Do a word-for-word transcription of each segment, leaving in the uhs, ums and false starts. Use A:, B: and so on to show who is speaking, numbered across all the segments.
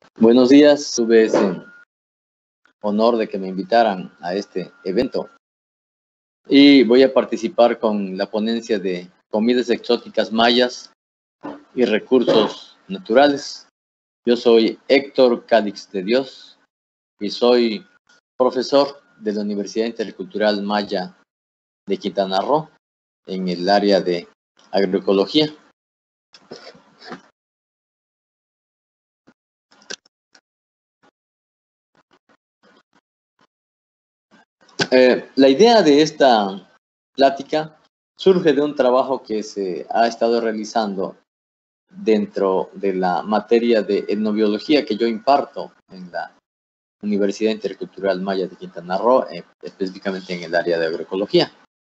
A: Buenos días, tuve ese honor de que me invitaran a este evento y voy a participar con la ponencia de comidas exóticas mayas y recursos naturales. Yo soy Héctor Cadix de Dios y soy profesor de la Universidad Intercultural Maya de Quintana Roo en el área de agroecología. Eh, la idea de esta plática surge de un trabajo que se ha estado realizando dentro de la materia de etnobiología que yo imparto en la Universidad Intercultural Maya de Quintana Roo, eh, específicamente en el área de agroecología.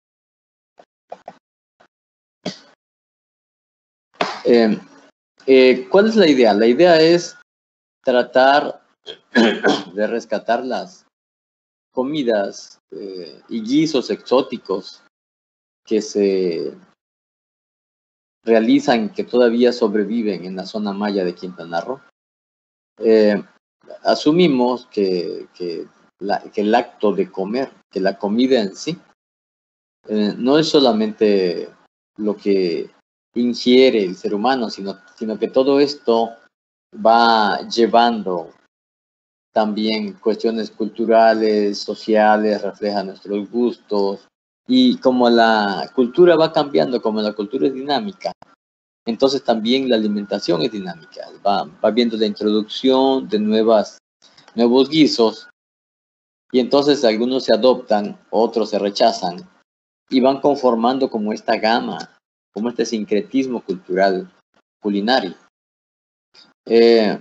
A: Eh, eh, ¿Cuál es la idea? La idea es tratar de rescatar las comidas eh, y guisos exóticos que se realizan, que todavía sobreviven en la zona maya de Quintana Roo. Eh, asumimos que, que, la, que el acto de comer, que la comida en sí, eh, no es solamente lo que ingiere el ser humano, sino, sino que todo esto va llevando también cuestiones culturales, sociales, refleja nuestros gustos, y como la cultura va cambiando, como la cultura es dinámica, entonces también la alimentación es dinámica, va, va viendo la introducción de nuevas, nuevos guisos, y entonces algunos se adoptan, otros se rechazan, y van conformando como esta gama, como este sincretismo cultural culinario. Eh,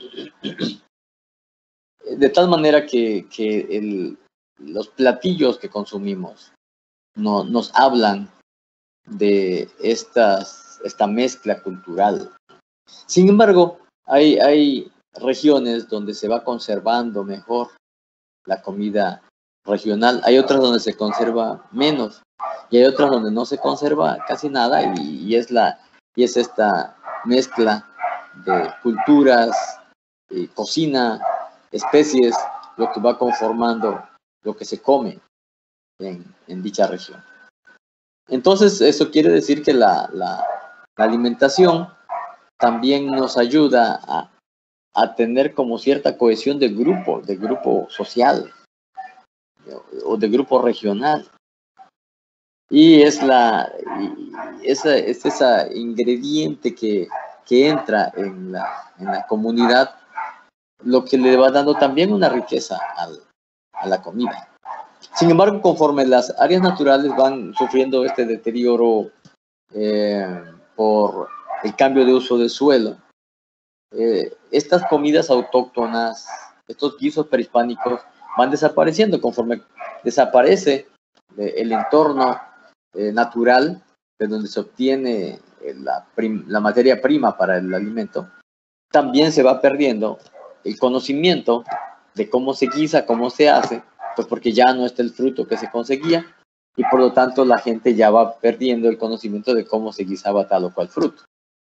A: de tal manera que, que el, los platillos que consumimos no, nos hablan de estas, esta mezcla cultural. Sin embargo, hay, hay regiones donde se va conservando mejor la comida regional, hay otras donde se conserva menos y hay otras donde no se conserva casi nada, y, y, es, la, y es esta mezcla de culturas, eh, cocina, especies, lo que va conformando lo que se come en, en dicha región. Entonces, eso quiere decir que la, la, la alimentación también nos ayuda a, a tener como cierta cohesión de grupo, de grupo social o de grupo regional. Y es la y esa, es esa ingrediente que, que entra en la, en la comunidad, lo que le va dando también una riqueza al, a la comida. Sin embargo, conforme las áreas naturales van sufriendo este deterioro eh, por el cambio de uso del suelo, eh, estas comidas autóctonas, estos guisos prehispánicos van desapareciendo conforme desaparece eh, el entorno eh, natural de donde se obtiene eh, la, prim, la materia prima para el alimento. También se va perdiendo el conocimiento de cómo se guisa, cómo se hace, pues porque ya no está el fruto que se conseguía, y por lo tanto la gente ya va perdiendo el conocimiento de cómo se guisaba tal o cual fruto.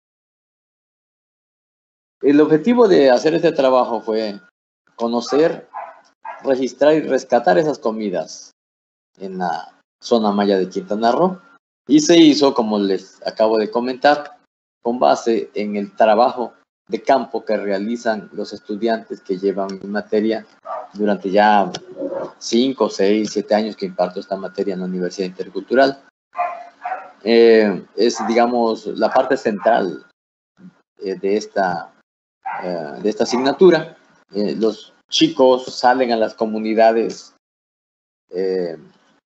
A: El objetivo de hacer este trabajo fue conocer, registrar y rescatar esas comidas en la zona maya de Quintana Roo, y se hizo, como les acabo de comentar, con base en el trabajo de campo que realizan los estudiantes que llevan mi materia durante ya cinco, seis, siete años que imparto esta materia en la Universidad Intercultural. Eh, es, digamos, la parte central eh, de, esta, eh, de esta asignatura. Eh, los chicos salen a las comunidades, eh,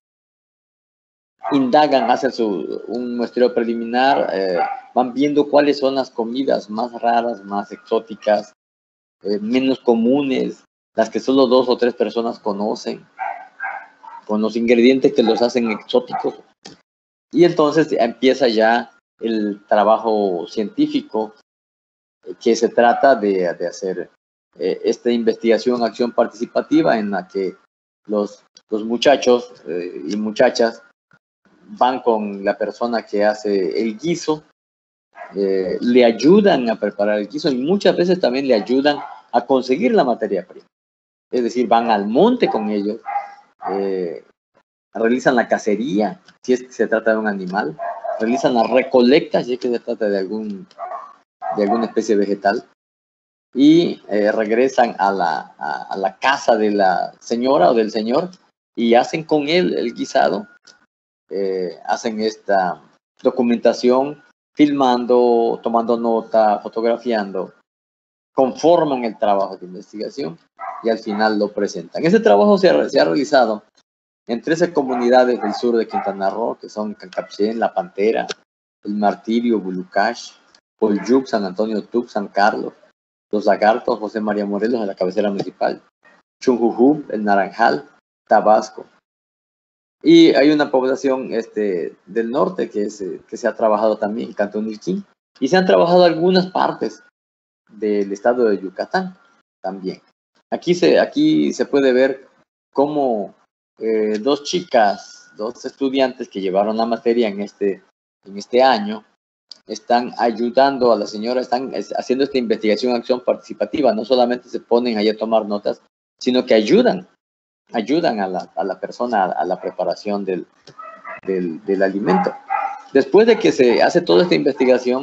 A: indagan, hacen su, un muestreo preliminar, eh, van viendo cuáles son las comidas más raras, más exóticas, eh, menos comunes, las que solo dos o tres personas conocen, con los ingredientes que los hacen exóticos. Y entonces empieza ya el trabajo científico, eh, que se trata de, de hacer eh, esta investigación, acción participativa, en la que los, los muchachos eh, y muchachas van con la persona que hace el guiso, eh, le ayudan a preparar el guiso, y muchas veces también le ayudan a conseguir la materia prima. Es decir, van al monte con ellos, eh, realizan la cacería, si es que se trata de un animal, realizan la recolecta, si es que se trata de, algún, de alguna especie vegetal, y eh, regresan a la, a, a la casa de la señora o del señor y hacen con él el guisado, eh, hacen esta documentación, filmando, tomando nota, fotografiando, conforman el trabajo de investigación y al final lo presentan. Ese trabajo se ha, se ha realizado en trece comunidades del sur de Quintana Roo, que son Cancapchén, La Pantera, El Martirio, Bulucash, Polyuc, San Antonio Tuc, San Carlos, Los Lagartos, José María Morelos, en la cabecera municipal, Chunjujú, El Naranjal, Tabasco. Y hay una población este, del norte que, es, que se ha trabajado también, Cantón Ilquín, y se han trabajado algunas partes del estado de Yucatán también. Aquí se, aquí se puede ver cómo eh, dos chicas, dos estudiantes que llevaron la materia en este, en este año, están ayudando a la señora, están haciendo esta investigación, acción participativa. No solamente se ponen ahí a tomar notas, sino que ayudan, ayudan a la, a la persona a, a la preparación del, del, del alimento. Después de que se hace toda esta investigación,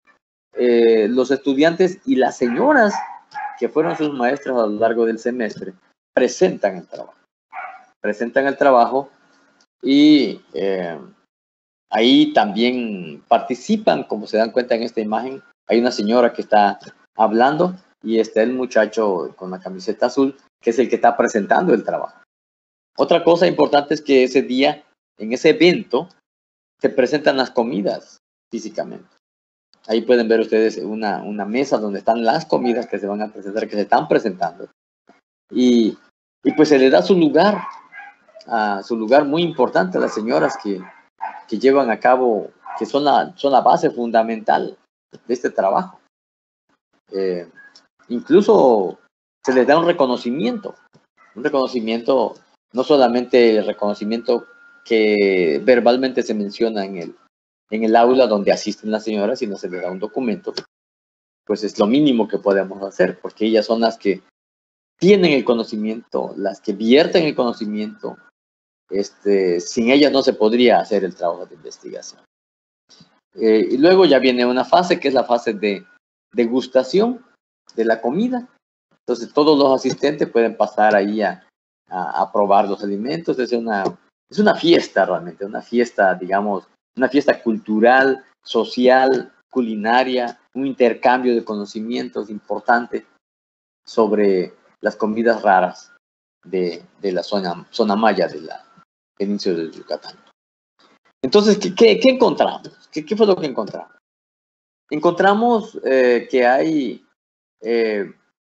A: eh, los estudiantes y las señoras que fueron sus maestras a lo largo del semestre presentan el trabajo. Presentan el trabajo y eh, ahí también participan, como se dan cuenta en esta imagen, hay una señora que está hablando y está el muchacho con la camiseta azul, que es el que está presentando el trabajo. Otra cosa importante es que ese día, en ese evento, se presentan las comidas físicamente. Ahí pueden ver ustedes una, una mesa donde están las comidas que se van a presentar, que se están presentando. Y, y pues se le da su lugar, a su lugar muy importante a las señoras que, que llevan a cabo, que son la, son la base fundamental de este trabajo. Eh, incluso se les da un reconocimiento, un reconocimiento, no solamente el reconocimiento que verbalmente se menciona en el, en el aula donde asisten las señoras, sino se les da un documento, pues es lo mínimo que podemos hacer, porque ellas son las que tienen el conocimiento, las que vierten el conocimiento. Este, sin ellas no se podría hacer el trabajo de investigación. Eh, y luego ya viene una fase que es la fase de degustación de la comida. Entonces todos los asistentes pueden pasar ahí a, a, a probar los alimentos. Es una, es una fiesta realmente, una fiesta, digamos, una fiesta cultural, social, culinaria, un intercambio de conocimientos importante sobre las comidas raras de, de la zona, zona maya de la península de Yucatán. Entonces, ¿qué, qué, qué encontramos? ¿Qué, ¿Qué fue lo que encontramos? Encontramos eh, que hay eh,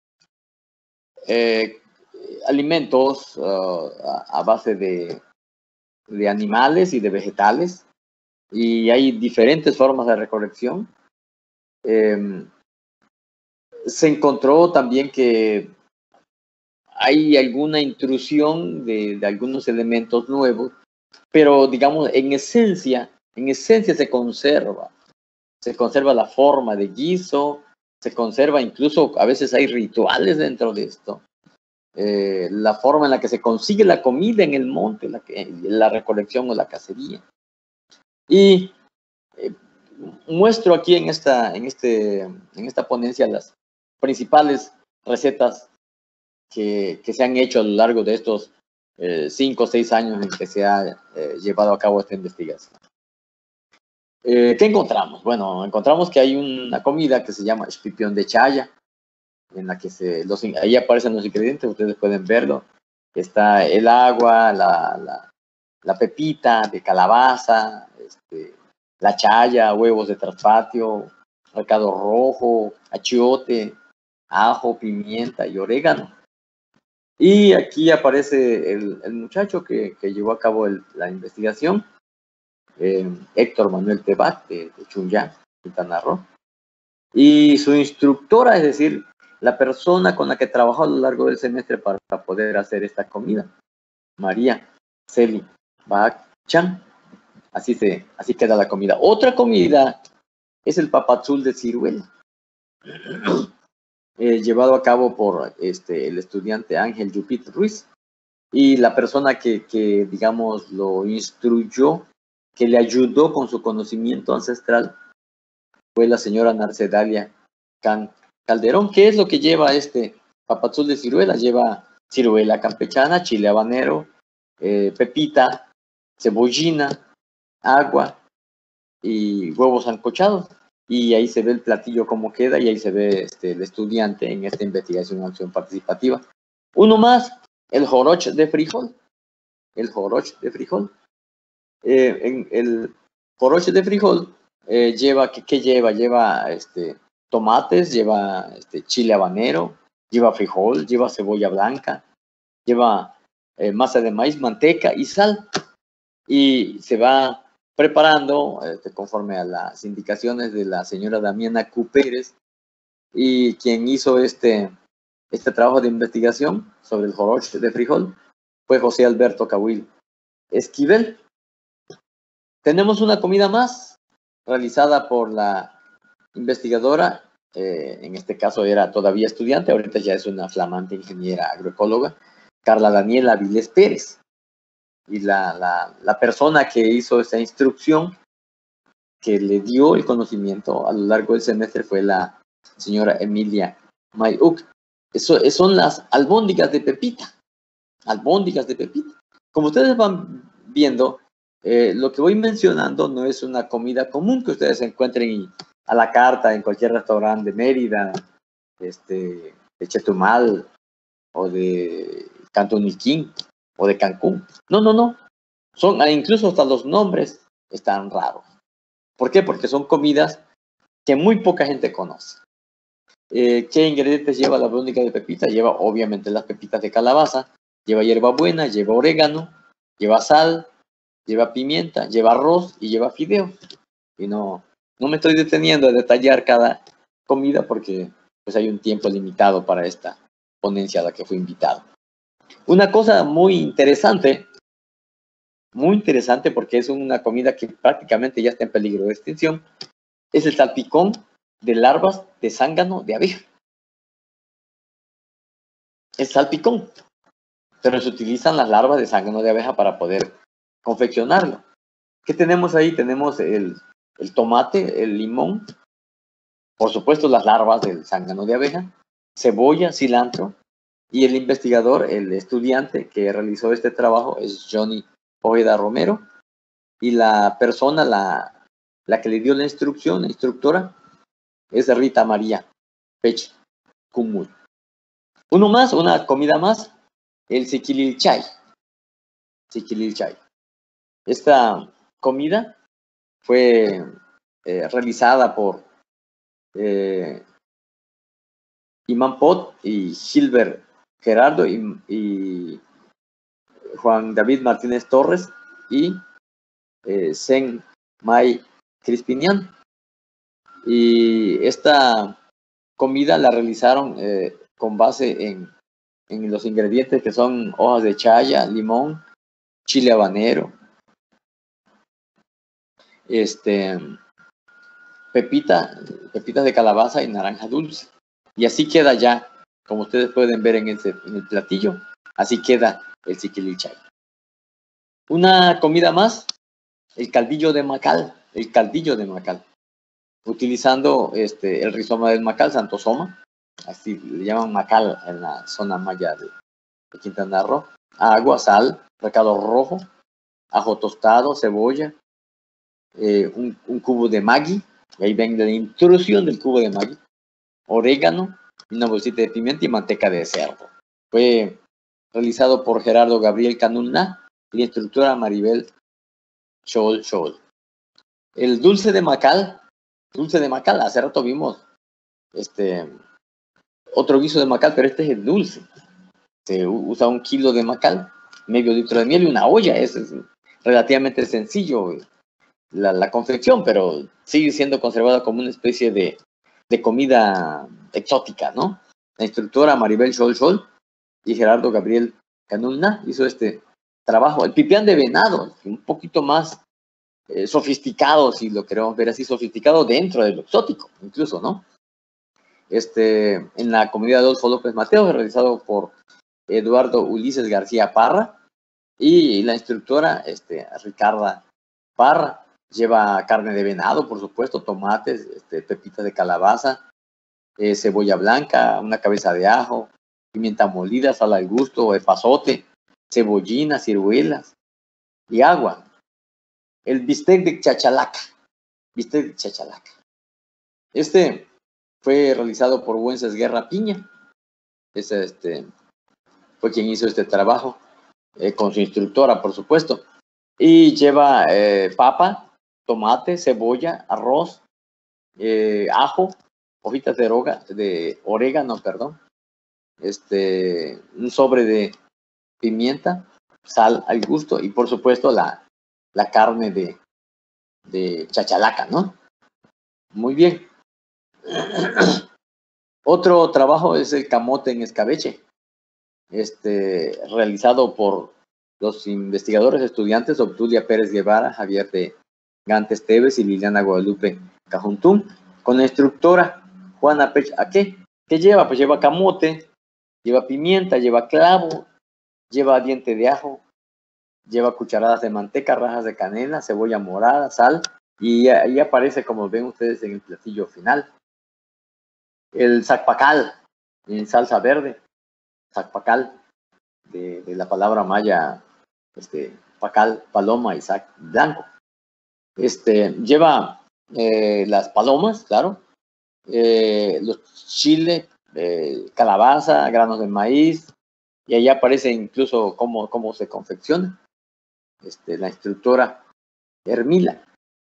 A: eh, alimentos uh, a, a base de, de animales y de vegetales, y hay diferentes formas de recolección. Eh, se encontró también que hay alguna intrusión de, de algunos elementos nuevos, pero digamos, en esencia, en esencia se conserva. Se conserva la forma de guiso, se conserva incluso, a veces hay rituales dentro de esto. Eh, la forma en la que se consigue la comida en el monte, la, la recolección o la cacería. Y eh, muestro aquí en esta, en, este, en esta ponencia las principales recetas que, que se han hecho a lo largo de estos eh, cinco o seis años en que se ha eh, llevado a cabo esta investigación. Eh, ¿Qué encontramos? Bueno, encontramos que hay una comida que se llama espipión de chaya, en la que se, los, ahí aparecen los ingredientes, ustedes pueden verlo. Está el agua, la, la, la pepita de calabaza, este, la chaya, huevos de traspatio, recado rojo, achiote, ajo, pimienta y orégano. Y aquí aparece el, el muchacho que, que llevó a cabo el, la investigación, eh, Héctor Manuel Tebat, de, de Chunyá, Quintana Roo. Y su instructora, es decir, la persona con la que trabajó a lo largo del semestre para poder hacer esta comida, María Celi Bachan. Así, se, así queda la comida. Otra comida es el papadzul de ciruela. eh, llevado a cabo por este, el estudiante Ángel Yupit Ruiz, y la persona que, que, digamos, lo instruyó, que le ayudó con su conocimiento ancestral, fue la señora Narcedalia Can Calderón. ¿Qué es lo que lleva este papadzul de ciruela? Lleva ciruela campechana, chile habanero, eh, pepita, cebollina, agua y huevos sancochados. Y ahí se ve el platillo cómo queda, y ahí se ve este, el estudiante en esta investigación acción participativa. Uno más, el joroch de frijol. El joroch de frijol. Eh, en el joroch de frijol eh, lleva, ¿qué, ¿qué lleva? Lleva este, tomates, lleva este, chile habanero, lleva frijol, lleva cebolla blanca, lleva eh, masa de maíz, manteca y sal. Y se va preparando este, conforme a las indicaciones de la señora Damiana Q. Pérez, y quien hizo este, este trabajo de investigación sobre el joroch de frijol fue José Alberto Cahuil Esquivel. Tenemos una comida más realizada por la investigadora, eh, en este caso era todavía estudiante, ahorita ya es una flamante ingeniera agroecóloga, Carla Daniela Avilés Pérez. Y la, la, la persona que hizo esa instrucción, que le dio el conocimiento a lo largo del semestre, fue la señora Emilia Mayuk. Eso, son las albóndigas de pepita. Albóndigas de pepita. Como ustedes van viendo, eh, lo que voy mencionando no es una comida común que ustedes encuentren a la carta en cualquier restaurante de Mérida, este, de Chetumal, o de Cantoniquín, o de Cancún. No, no, no. Son, incluso hasta los nombres están raros. ¿Por qué? Porque son comidas que muy poca gente conoce. Eh, ¿Qué ingredientes lleva la albóndiga de pepita? Lleva obviamente las pepitas de calabaza, lleva hierbabuena, lleva orégano, lleva sal, lleva pimienta, lleva arroz y lleva fideo. Y no, no me estoy deteniendo a detallar cada comida porque pues hay un tiempo limitado para esta ponencia a la que fui invitado. Una cosa muy interesante, muy interesante porque es una comida que prácticamente ya está en peligro de extinción, es el salpicón de larvas de zángano de abeja. El salpicón, pero se utilizan las larvas de zángano de abeja para poder confeccionarlo. ¿Qué tenemos ahí? Tenemos el, el tomate, el limón, por supuesto las larvas del zángano de abeja, cebolla, cilantro, y el investigador, el estudiante que realizó este trabajo es Johnny Ojeda Romero, y la persona, la, la que le dio la instrucción, la instructora, es Rita María Pech Cumuy. Uno más, una comida más, el siquililchay. Siquililchay. Esta comida fue eh, realizada por eh, Imán Pot y Gilbert Gerardo y, y Juan David Martínez Torres y eh, Sen May Crispinian. Y esta comida la realizaron eh, con base en, en los ingredientes que son hojas de chaya, limón, chile habanero, este, pepita, pepitas de calabaza y naranja dulce. Y así queda ya, como ustedes pueden ver en, ese, en el platillo, así queda el siquililchay. Una comida más, el caldillo de macal, el caldillo de macal, utilizando este, el rizoma del macal, santosoma, así le llaman macal en la zona maya de, de Quintana Roo, agua, sal, recado rojo, ajo tostado, cebolla, eh, un, un cubo de Maggi, ahí ven la intrusión del cubo de Maggi, orégano, una bolsita de pimienta y manteca de cerdo. Fue realizado por Gerardo Gabriel Canulna y la instructora Maribel Chol Chol. El dulce de macal, dulce de macal, hace rato vimos este, otro guiso de macal, pero este es el dulce. Se usa un kilo de macal, medio litro de miel y una olla. Es, es relativamente sencillo la, la confección, pero sigue siendo conservada como una especie de, de comida exótica, ¿no? La instructora Maribel Chol Chol y Gerardo Gabriel Canulna hizo este trabajo. El pipián de venado, un poquito más eh, sofisticado, si lo queremos ver así, sofisticado dentro de lo exótico, incluso, ¿no? este, en la comunidad de Adolfo López Mateos, realizado por Eduardo Ulises García Parra, y la instructora, este, Ricarda Parra. Lleva carne de venado, por supuesto, tomates, este, pepitas de calabaza, eh, cebolla blanca, una cabeza de ajo, pimienta molida, sal al gusto, epazote, cebollina, ciruelas y agua. El bistec de chachalaca, bistec de chachalaca. Este fue realizado por Wences-Guerra Piña. Ese, este, fue quien hizo este trabajo, eh, con su instructora, por supuesto. Y lleva eh, papa, tomate, cebolla, arroz, eh, ajo, hojitas de, roga, de orégano, perdón, este, un sobre de pimienta, sal al gusto y por supuesto la, la carne de, de chachalaca, ¿no? Muy bien. Otro trabajo es el camote en escabeche, este, realizado por los investigadores estudiantes Obdulia Pérez Guevara, Javier de Gantes Teves y Liliana Guadalupe Cajuntún, con la instructora Juana Pech. ¿A qué? ¿Qué lleva? Pues lleva camote, lleva pimienta, lleva clavo, lleva diente de ajo, lleva cucharadas de manteca, rajas de canela, cebolla morada, sal, y ahí aparece, como ven ustedes en el platillo final, el zacpacal en salsa verde, zacpacal, de, de la palabra maya, este, pacal, paloma y sac blanco. Este, lleva eh, las palomas, claro, eh, los chiles, eh, calabaza, granos de maíz, y ahí aparece incluso cómo, cómo se confecciona. Este, la instructora Hermila.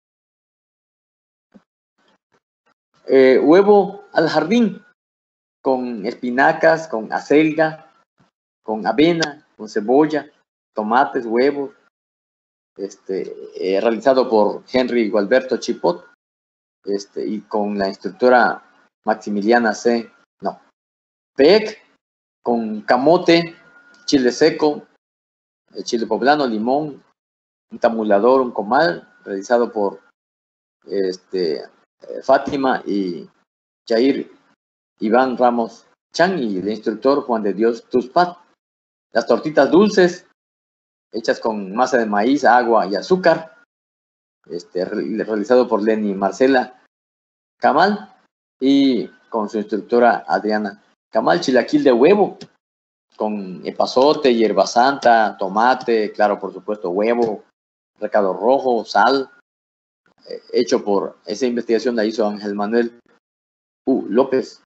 A: Eh, huevo al jardín, con espinacas, con acelga, con avena, con cebolla, tomates, huevos, este, eh, realizado por Henry Gualberto Chipot, este, y con la instructora Maximiliana C. No. Peck, con camote, chile seco, chile poblano, limón, un tamulador, un comal, realizado por este, Fátima y Jair Iván Ramos Chan y el instructor Juan de Dios Tuspat. Las tortitas dulces, hechas con masa de maíz, agua y azúcar, este, realizado por Lenny Marcela Camal y con su instructora Adriana Camal. Chilaquil de huevo, con epazote, hierba santa, tomate, claro, por supuesto, huevo, recado rojo, sal, eh, hecho por, esa investigación la hizo Ángel Manuel U. López.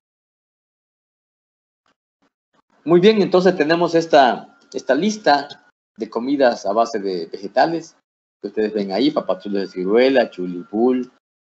A: Muy bien, entonces tenemos esta, esta lista de comidas a base de vegetales que ustedes ven ahí: papazulos de ciruela, chulipul,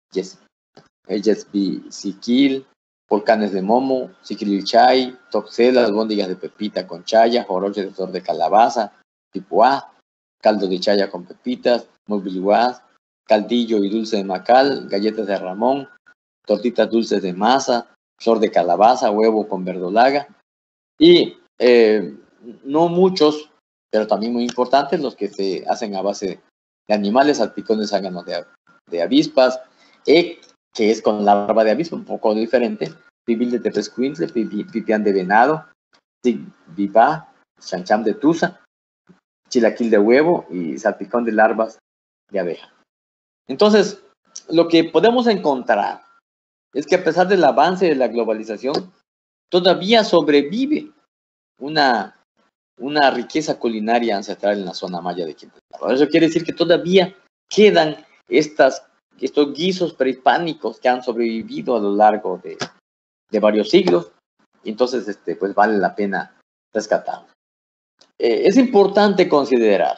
A: yesbi-siquil, volcanes de momo, siquilichay, toxel, albóndigas de pepita con chaya, joroche de flor de calabaza, tipuá, caldo de chaya con pepitas, mobiliuá, caldillo y dulce de macal, galletas de ramón, tortitas dulces de masa, flor de calabaza, huevo con verdolaga. Y eh, no muchos, pero también muy importantes, los que se hacen a base de animales: salpicones zánganos de, de avispas, egg, que es con larva de avispa, un poco diferente, pibil de tepezcuintle, pipián de venado, tigvivá, chancham de tusa, chilaquil de huevo y salpicón de larvas de abeja. Entonces, lo que podemos encontrar es que a pesar del avance de la globalización, todavía sobrevive una, una riqueza culinaria ancestral en la zona maya de Quintana Roo. Eso quiere decir que todavía quedan estas, estos guisos prehispánicos que han sobrevivido a lo largo de, de varios siglos, y entonces este, pues vale la pena rescatar. Eh, es importante considerar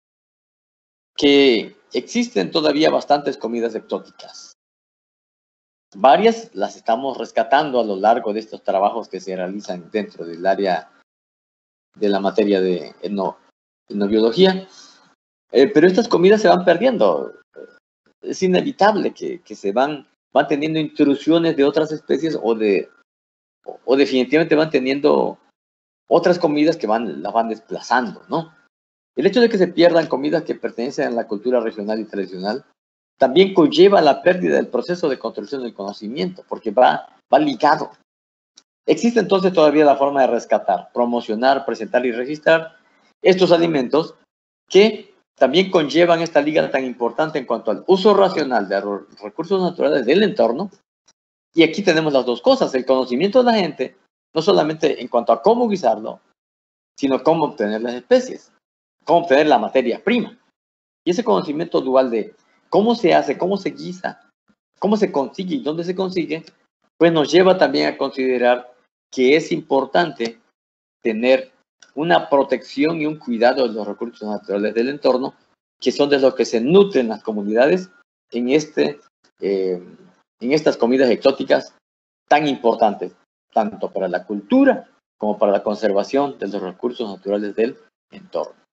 A: que existen todavía bastantes comidas exóticas. Varias las estamos rescatando a lo largo de estos trabajos que se realizan dentro del área de la materia de etno, etnobiología, eh, pero estas comidas se van perdiendo. Es inevitable que, que se van, van teniendo intrusiones de otras especies o, de, o, o definitivamente van teniendo otras comidas que van, las van desplazando, ¿no? El hecho de que se pierdan comidas que pertenecen a la cultura regional y tradicional también conlleva la pérdida del proceso de construcción del conocimiento, porque va, va ligado Existe entonces todavía la forma de rescatar, promocionar, presentar y registrar estos alimentos que también conllevan esta liga tan importante en cuanto al uso racional de los recursos naturales del entorno. Y aquí tenemos las dos cosas, el conocimiento de la gente, no solamente en cuanto a cómo guisarlo, sino cómo obtener las especies, cómo obtener la materia prima. Y ese conocimiento dual de cómo se hace, cómo se guisa, cómo se consigue y dónde se consigue, pues nos lleva también a considerar que es importante tener una protección y un cuidado de los recursos naturales del entorno, que son de los que se nutren las comunidades en, este, eh, en estas comidas exóticas tan importantes, tanto para la cultura como para la conservación de los recursos naturales del entorno.